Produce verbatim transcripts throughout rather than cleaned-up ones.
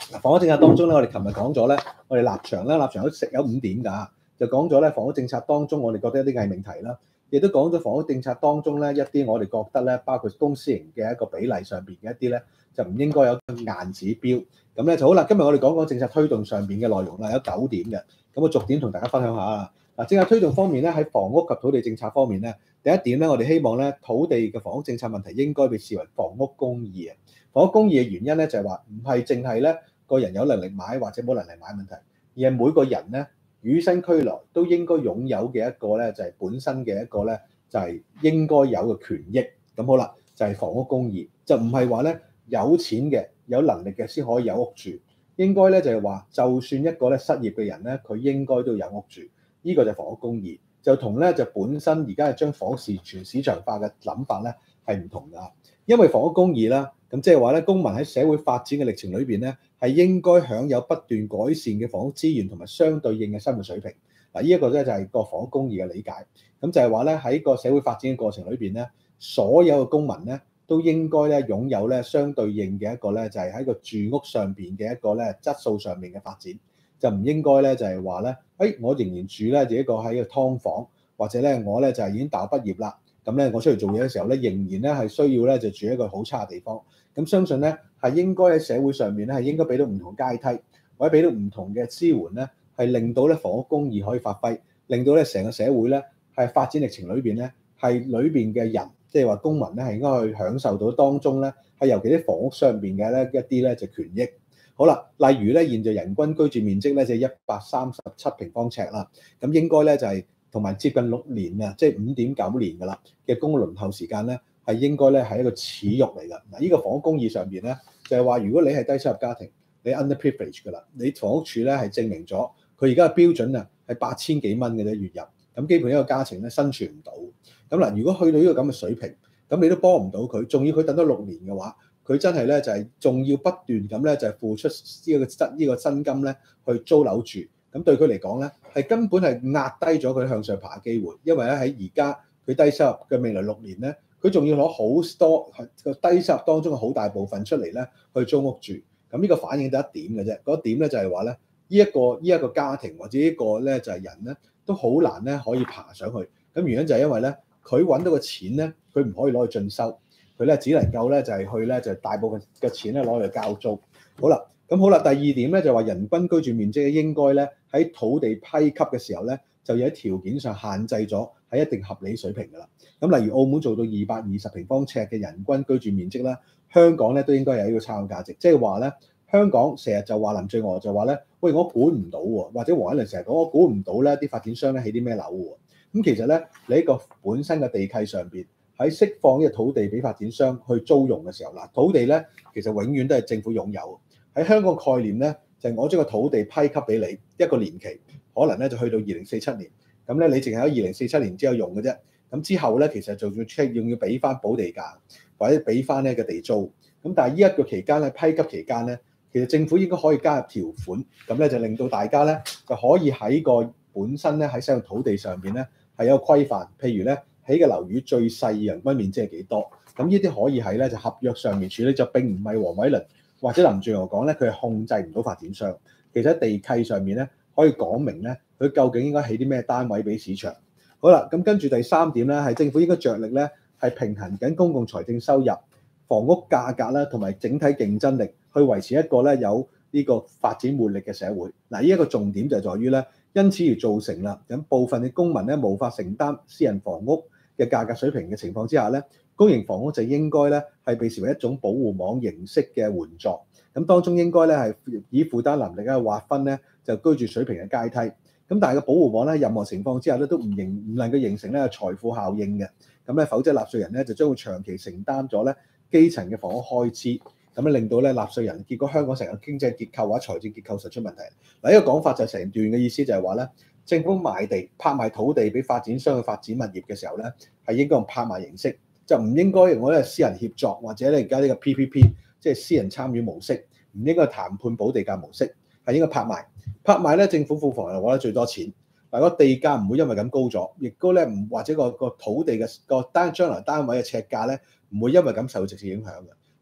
嗱，房屋政策當中咧，我哋琴日講咗咧，我哋立場咧，立場有食有五點㗎，就講咗咧房屋政策當中，我哋覺得一啲偽命題啦，亦都講咗房屋政策當中咧一啲我哋覺得咧，包括公私營嘅一個比例上邊嘅一啲咧，就唔應該有硬指標。咁咧就好啦，今日我哋講講政策推動上邊嘅內容啦，有九點嘅，咁我逐點同大家分享下啦。嗱，政策推動方面咧，喺房屋及土地政策方面咧，第一點咧，我哋希望咧土地嘅房屋政策問題應該被視為房屋公義啊。房屋公義嘅原因咧就係話唔係淨係咧個人有能力買或者冇能力買問題，而係每個人咧與生俱來都應該擁有嘅一個咧就係本身嘅一個咧就係應該有嘅權益。咁好啦，就係房屋公義，就唔係話咧有錢嘅有能力嘅先可以有屋住，應該咧就係話就算一個咧失業嘅人咧，佢應該都有屋住。呢個就係房屋公義，就同咧就本身而家係將房屋市全市場化嘅諗法咧係唔同㗎。因為房屋公義啦，咁即係話咧公民喺社會發展嘅歷程裏邊咧，係應該享有不斷改善嘅房屋資源同埋相對應嘅生活水平。嗱，呢一個咧就係個房屋公義嘅理解。咁就係話咧喺個社會發展嘅過程裏邊咧，所有嘅公民咧都應該咧擁有咧相對應嘅一個咧就係喺個住屋上邊嘅一個咧質素上面嘅發展。就唔應該咧，就係話咧，誒，我仍然住咧自己個喺個劏房，或者咧我咧就係已經大學畢業啦，咁咧我出嚟做嘢嘅時候咧，仍然咧係需要咧就住一個好差嘅地方。咁相信咧係應該喺社會上面咧係應該俾到唔同階梯，或者俾到唔同嘅支援咧，係令到咧房屋公義可以發揮，令到咧成個社會咧係發展歷程裏邊咧係裏邊嘅人，即係話公民咧係應該去享受到當中咧係尤其啲房屋上邊嘅咧一啲咧就權益。好啦，例如咧，現在人均居住面積咧就係一百三十七平方尺啦，咁應該咧就係同埋接近六年啊，即係五點九年噶啦嘅公屋輪候時間咧，係應該咧係一個恥辱嚟㗎。嗱，呢個房屋公義上邊咧，就係話如果你係低收入家庭，你 underprivileged 㗎啦，你房屋署咧係證明咗佢而家嘅標準啊係八千幾蚊嘅啫月入，咁基本一個家庭咧生存唔到。咁嗱，如果去到呢個咁嘅水平，咁你都幫唔到佢，仲要佢等多六年嘅話，佢真係咧就係仲要不斷咁咧就係付出呢個薪呢個薪金咧去租樓住，咁對佢嚟講咧係根本係壓低咗佢向上爬嘅機會，因為咧喺而家佢低收入嘅未來六年咧，佢仲要攞好多個低收入當中嘅好大部分出嚟咧去租屋住，咁呢個反映得一點嘅啫，嗰點咧就係話咧呢一個呢一個家庭或者呢個咧就係人咧都好難咧可以爬上去，咁原因就係因為咧佢揾到個錢咧佢唔可以攞去進修。佢咧只能夠咧就係去咧就大部分嘅錢咧攞嚟交租。好啦，咁好啦，第二點咧就話人均居住面積應該咧喺土地批給嘅時候咧就要喺條件上限制咗喺一定合理水平㗎啦。咁例如澳門做到二百二十平方尺嘅人均居住面積啦，香港咧都應該有呢個參考價值。即係話咧，香港成日就話林鄭月娥就話咧，喂，我管唔到喎，或者黃偉綸成日講我管唔到咧啲發展商咧起啲咩樓喎。咁其實咧你喺個本身嘅地契上邊，喺釋放呢個土地俾發展商去租用嘅時候，嗱，土地咧其實永遠都係政府擁有。喺香港概念咧，就係我將個土地批給俾你一個年期，可能咧就去到二零四七年。咁咧你淨係喺二零四七年之後用嘅啫。咁之後咧其實就要 check 用要俾翻補地價，或者俾翻呢個地租。咁但係呢一個期間咧批給期間咧，其實政府應該可以加入條款，咁咧就令到大家咧就可以喺個本身咧喺使用土地上邊咧係有個規範，譬如咧。起嘅樓宇最細人均面積係幾多？咁呢啲可以喺咧就合約上面處理，就並唔係黃偉綸或者林鄭月娥講咧，佢係控制唔到發展商。其實喺地契上面咧可以講明咧，佢究竟應該起啲咩單位俾市場。好啦，咁跟住第三點咧，係政府應該着力咧係平衡緊公共財政收入、房屋價格啦，同埋整體競爭力，去維持一個咧有呢個發展活力嘅社會。嗱，呢一個重點就係在於咧，因此而造成啦，咁部分嘅公民咧無法承擔私人房屋嘅價格水平嘅情況之下咧，公營房屋就應該咧係被視為一種保護網形式嘅援助。咁當中應該咧係以負擔能力咧劃分咧就居住水平嘅階梯。咁但係個保護網咧任何情況之下咧都唔形唔能夠形成咧財富效應嘅。咁咧否則納稅人咧就將會長期承擔咗咧基層嘅房屋開支，咁樣令到咧納稅人結果香港成個經濟結構或者財政結構實出問題。嗱，呢個講法就成段嘅意思就係話咧。政府賣地拍賣土地俾發展商去發展物業嘅時候咧，係應該用拍賣形式，就唔應該用嗰啲私人協作或者咧而家呢個 P P P， 即係私人參與模式，唔應該談判補地價模式，係應該拍賣。拍賣咧，政府庫房又攞得最多錢，嗱個地價唔會因為咁高咗，亦都咧唔或者個個土地嘅個單將來單位嘅尺價咧，唔會因為咁受直接影響嘅。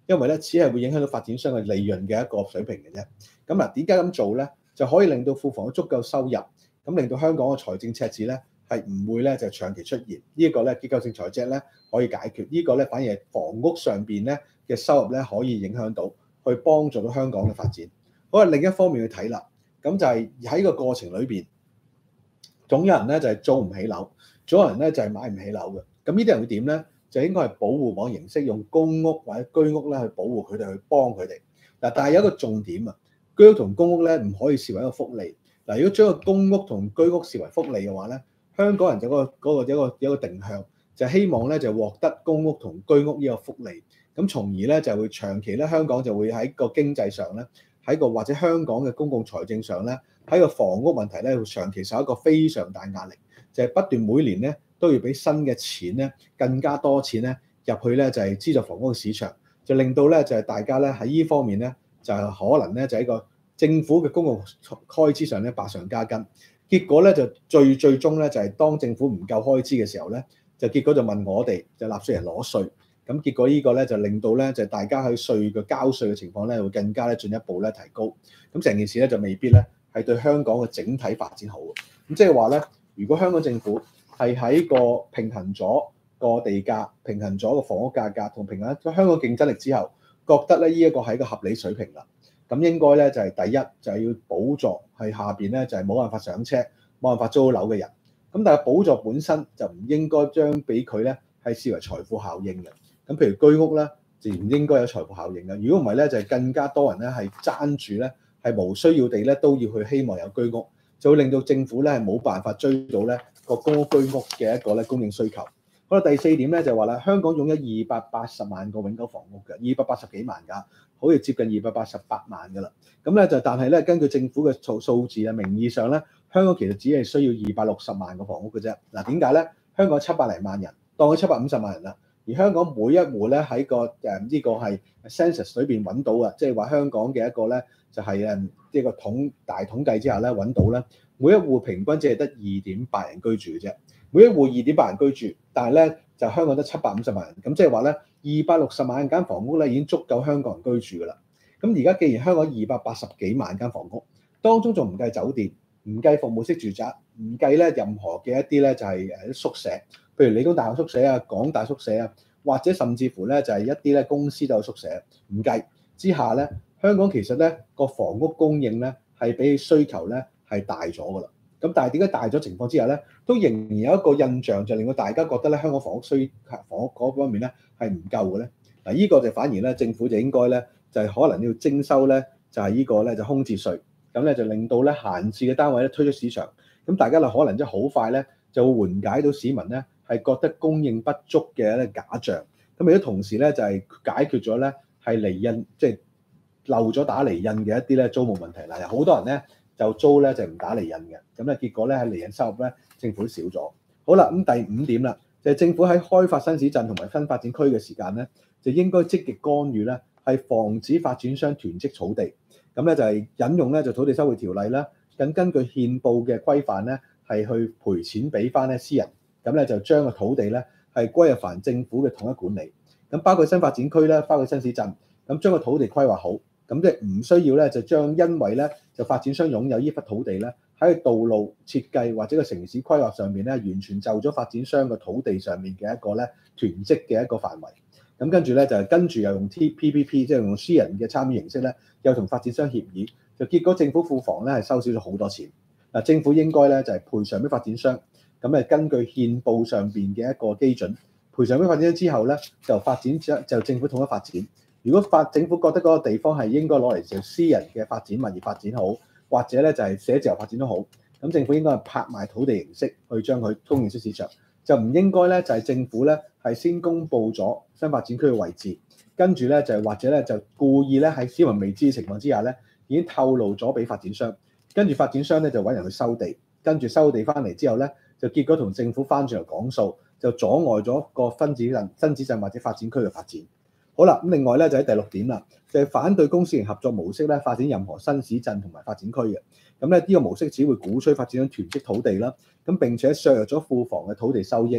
因為咧只係會影響到發展商嘅利潤嘅一個水平嘅啫。咁嗱，點解咁做咧？就可以令到庫房有足夠收入，咁令到香港嘅財政赤字咧係唔會咧就長期出現。呢一個咧結構性財赤咧可以解決，呢個咧反而係房屋上邊咧嘅收入咧可以影響到，去幫助到香港嘅發展。好啊，另一方面去睇啦，咁就係喺個過程裏邊，總有人咧就係租唔起樓，總有人咧就係買唔起樓嘅。咁呢啲人會點咧？就應該係保護網形式，用公屋或者居屋咧去保護佢哋，去幫佢哋。嗱，但係有一個重點啊，居屋同公屋咧唔可以視為一個福利。嗱，如果將個公屋同居屋視為福利嘅話咧，香港人就嗰個嗰個一個一個定向，就希望咧就獲得公屋同居屋呢個福利。咁從而咧就會長期咧香港就會喺個經濟上咧，喺個或者香港嘅公共財政上咧，喺個房屋問題咧會長期受一個非常大壓力，就係不斷每年咧都要俾新嘅錢咧，更加多錢咧入去咧就係資助房屋嘅市場，就令到咧就係大家咧喺呢方面咧就係可能咧就喺個政府嘅公共開支上咧百上加斤。結果咧就最最終咧就係當政府唔夠開支嘅時候咧，就結果就問我哋就納稅人攞稅。咁結果呢個咧就令到咧就大家喺稅嘅交稅嘅情況咧會更加咧進一步咧提高。咁成件事咧就未必咧係對香港嘅整體發展好。咁即係話咧，如果香港政府係喺個平衡咗個地價、平衡咗個房屋價格同平衡咗香港競爭力之後，覺得咧呢一個係一個合理水平啦。咁應該咧就係第一就係要補助係下邊咧就係冇辦法上車、冇辦法租樓嘅人。咁但係補助本身就唔應該將俾佢咧係視為財富效應嘅。咁譬如居屋咧，就唔應該有財富效應嘅。如果唔係咧，就係更加多人咧係爭住咧，係無需要地咧都要去希望有居屋，就會令到政府咧係冇辦法追到咧個公屋居屋嘅一個咧供應需求。好啦，第四點咧就係話啦，香港擁有二百八十萬個永久房屋嘅，二百八十幾萬㗎，好似接近二百八十八萬㗎啦。咁咧就但係咧，根據政府嘅數數字啊，名義上咧，香港其實只係需要二百六十萬個房屋嘅啫。嗱，點解咧？香港七百零萬人，當佢七百五十萬人啦。而香港每一戶咧喺個誒呢個係 census 裏邊揾到嘅，即係話香港嘅一個咧就係誒呢個統大統計之下咧揾到咧，每一戶平均只係得二點八人居住嘅啫。每一戶二點八人居住，但係咧就香港得七百五十萬人，咁即係話咧二百六十萬間房屋咧已經足夠香港人居住㗎啦。咁而家既然香港二百八十幾萬間房屋，當中仲唔計酒店，唔計服務式住宅，唔計咧任何嘅一啲咧就係誒啲宿舍。譬如理工大學宿舍啊、港大宿舍啊，或者甚至乎咧就係一啲咧公司都有宿舍，唔計之下咧，香港其實咧個房屋供應咧係比起需求咧係大咗㗎啦。咁但係點解大咗情況之下咧，都仍然有一個印象就令到大家覺得咧香港房屋需房屋嗰方面咧係唔夠嘅咧。嗱，呢個就反而咧政府就應該咧就係可能要徵收咧就係呢個咧就空置稅，咁咧就令到咧閒置嘅單位咧推出市場，咁大家咧可能即係好快咧就會緩解到市民咧係覺得供應不足嘅一個假象，咁亦都同時咧就係解決咗咧係離印即係漏咗打離印嘅一啲咧租務問題啦。有好多人咧就租咧就唔打離印嘅，咁咧結果咧喺離印收入咧政府少咗。好啦，咁第五點啦，就係政府喺開發新市鎮同埋新發展區嘅時間咧，就應該積極干預咧，係防止發展商囤積草地。咁咧就係引用咧就土地收回條例啦，咁根據憲報嘅規範咧係去賠錢俾翻咧私人。咁咧就將個土地咧係歸入翻政府嘅統一管理，咁包括新發展區咧，包括新市鎮，咁將個土地規劃好，咁即係唔需要咧就將因為咧就發展商擁有呢忽土地咧喺道路設計或者個城市規劃上面咧完全就咗發展商嘅土地上面嘅一個咧囤積嘅一個範圍，咁跟住咧就跟住又用 P P P 即係用私人嘅參與形式咧，又同發展商協議，就結果政府庫房咧係收少咗好多錢。嗱，政府應該咧就係賠償俾發展商。咁誒根據憲報上邊嘅一個基準，賠償俾發展商之後咧，就發展就政府統一發展。如果發政府覺得嗰個地方係應該攞嚟做私人嘅發展物業發展好，或者咧就係寫字樓發展都好，咁政府應該係拍賣土地形式去將佢供應出市場，就唔應該咧就係政府咧係先公佈咗新發展區嘅位置，跟住咧就係或者咧就故意咧喺市民未知嘅情況之下咧已經透露咗俾發展商，跟住發展商咧就揾人去收地，跟住收地翻嚟之後咧。就結果同政府翻轉嚟講數，就阻礙咗個新市鎮、新市鎮或者發展區嘅發展。好啦，咁另外咧就喺第六點啦，就係、是、反對公私營合作模式咧發展任何新市鎮同埋發展區嘅。咁咧呢個模式只會鼓吹發展商囤積土地啦，咁並且削弱咗庫房嘅土地收益。咁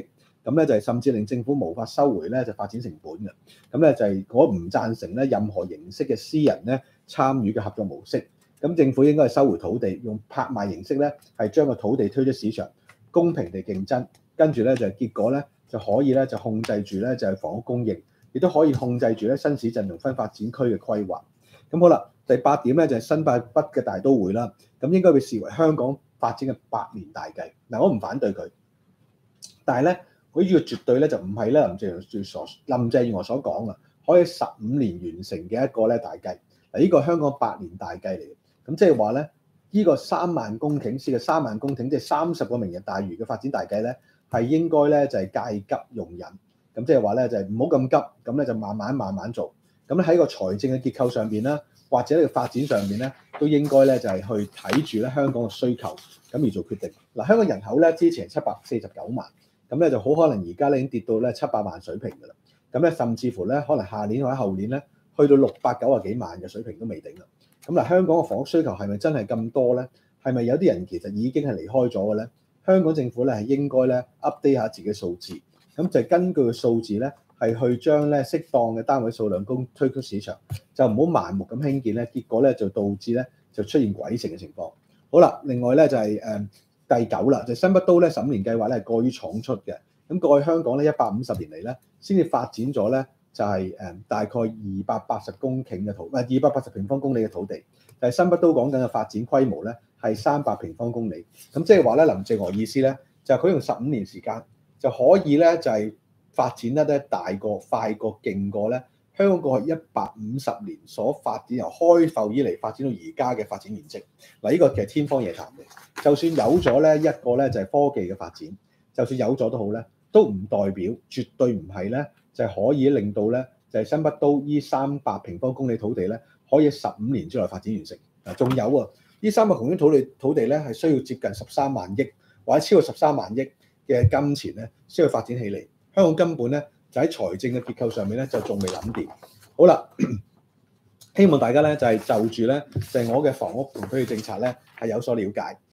咁咧就係甚至令政府無法收回咧就發展成本嘅。咁咧就係我唔贊成咧任何形式嘅私人咧參與嘅合作模式。咁政府應該係收回土地，用拍賣形式咧係將個土地推出市場，公平地競爭，跟住咧就係結果咧就可以咧就控制住咧就係房屋供應，亦都可以控制住咧新市鎮同分發展區嘅規劃。咁好啦，第八點咧就係新界北嘅大都會啦，咁應該被視為香港發展嘅百年大計。嗱，我唔反對佢，但係咧，佢呢個絕對咧就唔係咧林鄭月娥所林鄭月娥所講啊，可以十五年完成嘅一個咧大計。嗱，呢個香港百年大計嚟嘅。咁即係話咧，呢個三萬公頃先嘅三萬公頃，即係三十個明日大嶼嘅發展大計咧，係應該咧就係戒急用忍。咁即係話咧就係唔好咁急，咁咧就慢慢慢慢做。咁咧喺個財政嘅結構上邊啦，或者呢個發展上邊咧，都應該咧就係去睇住咧香港嘅需求，咁而做決定。嗱，香港人口咧之前七百四十九萬，咁咧就好可能而家咧已經跌到咧七百萬水平㗎啦。咁咧甚至乎咧可能下年或者後年咧去到六百九十幾萬嘅水平都未定啦。咁嗱，香港嘅房屋需求係咪真係咁多咧？係咪有啲人其實已經係離開咗嘅咧？香港政府咧係應該咧 update 下自己嘅數字，咁就根據個數字咧係去將咧適當嘅單位數量供推出市場，就唔好盲目咁興建咧，結果咧就導致咧就出現鬼城嘅情況。好啦，另外咧就係、是、誒、呃、第九啦，就係、新北都咧十五年計劃咧係過於倉促嘅。咁過去香港咧一百五十年嚟咧先至發展咗咧。就係誒大概二百八十公頃嘅土，唔係二百八十平方公里嘅土地。但係新北都講緊嘅發展規模咧係三百平方公里。咁即係話咧，林鄭月娥意思咧就係、是、佢用十五年時間就可以咧就係、是、發展得咧大過、快過、勁過咧香港過去一百五十年所發展由開埠以嚟發展到而家嘅發展面積。嗱，呢個其實天方夜譚嘅。就算有咗咧一個咧就係科技嘅發展，就算有咗都好咧，都唔代表絕對唔係咧。就係可以令到咧，就係新北都依三百平方公里土地咧，可以十五年之內發展完成。嗱，仲有啊，呢三百公里土地土地咧係需要接近十三萬億或者超過十三萬億嘅金錢咧，先去發展起嚟。香港根本咧就喺財政嘅結構上面咧就仲未諗掂。好啦，希望大家咧就係就住咧就係我嘅房屋同土地政策咧係有所了解。